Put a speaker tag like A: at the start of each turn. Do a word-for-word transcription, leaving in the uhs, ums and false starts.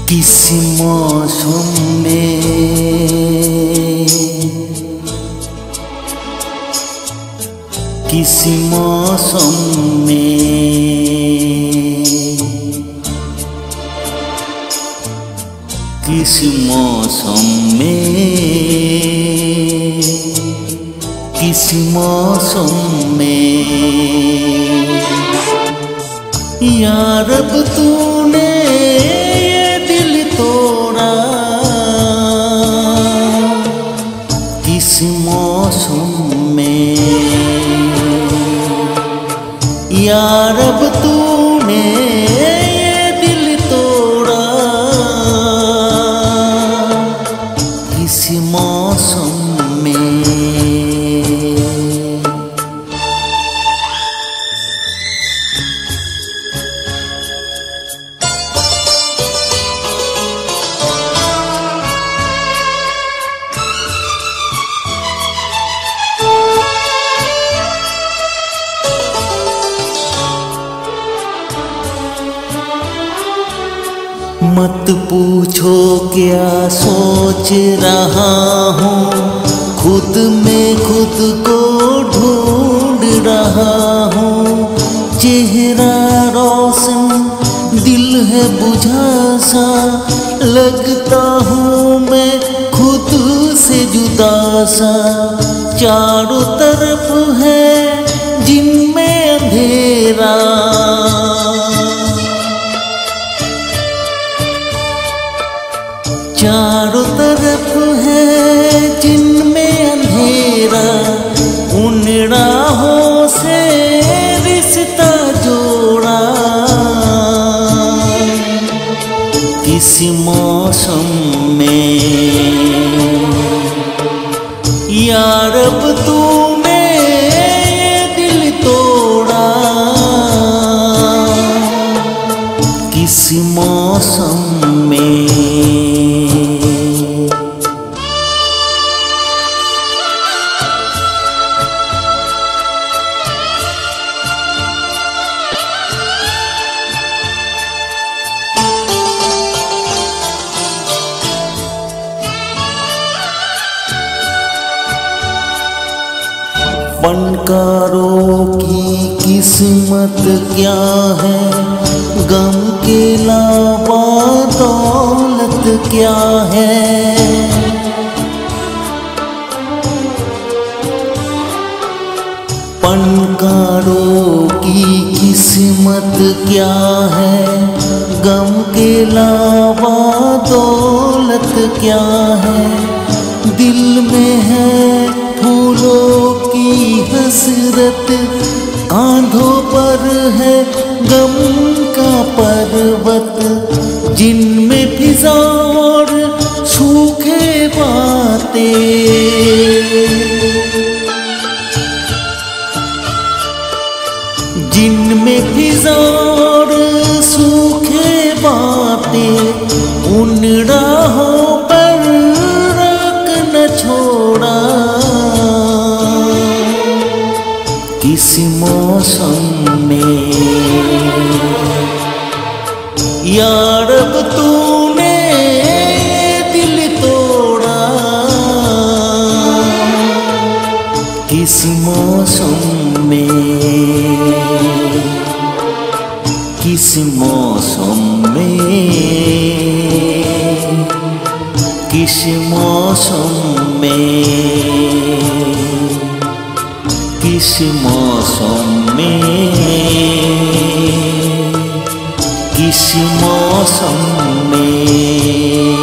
A: किस मौसम में, किस मौसम में, किस मौसम में, किस मौसम में यार अब तूने ये दिल तोड़ा, किस मौसम में यार अब तूने ये दिल तोड़ा, किस मौसम में। मत पूछो क्या सोच रहा हूँ, खुद में खुद को ढूंढ रहा हूँ। चेहरा रोशन दिल है बुझा सा, लगता हूँ मैं खुद से जुदा सा। चारों तरफ है जिनमें अंधेरा, चारों तरफ है जिनमें अंधेरा। उन राहों से रिश्ता जोड़ा, किस मौसम में यार अब तूने ये दिल तोड़ा, किस मौसम में। फनकारों की किस्मत क्या है, गम के अलावा दौलत क्या है। फनकारों की किस्मत क्या है, गम के अलावा दौलत क्या है। दिल में है फूलों की हसरत, कांधों पर है गम का पर्वत। जिनमें फिजा और सूखे बातें, जिनमें फिजा और सूखे बातें। उन राहों पर राख न छोड़ा, किस मौसम में यार अब तूने दिल तोड़ा, किस मौसम में, किस मौसम में, किस मौसम में, किस मौसम में, किस मौसम में।